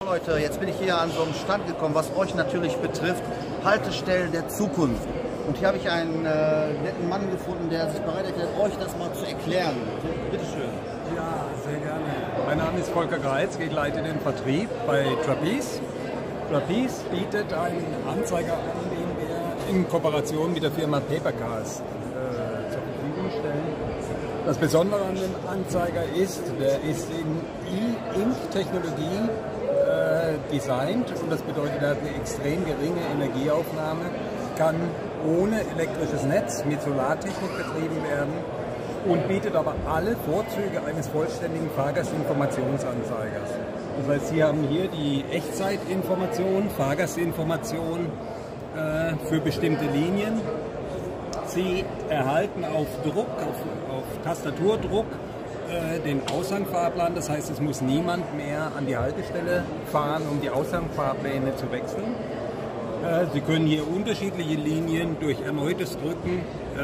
Leute, jetzt bin ich hier an so einem Stand gekommen, was euch natürlich betrifft, Haltestellen der Zukunft. Und hier habe ich einen netten Mann gefunden, der sich bereit erklärt, euch das mal zu erklären. Bitte schön. Ja, sehr gerne. Mein Name ist Volker Greitz, ich leite den Vertrieb bei Trapeze. Trapeze bietet einen Anzeiger an, den wir in Kooperation mit der Firma Papercast zur Verfügung stellen. Das Besondere an dem Anzeiger ist, der ist in E-Ink-Technologie designt und das bedeutet, er hat eine extrem geringe Energieaufnahme, kann ohne elektrisches Netz mit Solartechnik betrieben werden und bietet aber alle Vorzüge eines vollständigen Fahrgastinformationsanzeigers. Das heißt, Sie haben hier die Echtzeitinformation, Fahrgastinformation für bestimmte Linien. Sie erhalten auf Druck, auf Tastaturdruck, den Aushangfahrplan. Das heißt, es muss niemand mehr an die Haltestelle fahren, um die Aushangfahrpläne zu wechseln. Sie können hier unterschiedliche Linien durch erneutes Drücken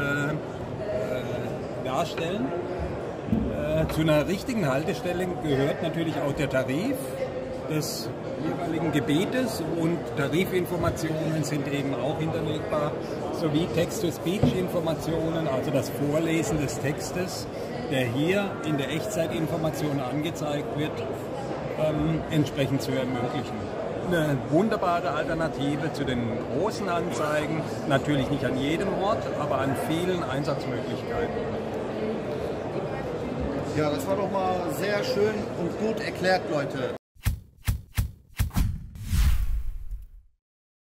darstellen. Zu einer richtigen Haltestelle gehört natürlich auch der Tarif des jeweiligen Gebietes und Tarifinformationen sind eben auch hinterlegbar, sowie Text-to-Speech-Informationen, also das Vorlesen des Textes, der hier in der Echtzeitinformation angezeigt wird, entsprechend zu ermöglichen. Eine wunderbare Alternative zu den großen Anzeigen, natürlich nicht an jedem Ort, aber an vielen Einsatzmöglichkeiten. Ja, das war doch mal sehr schön und gut erklärt, Leute.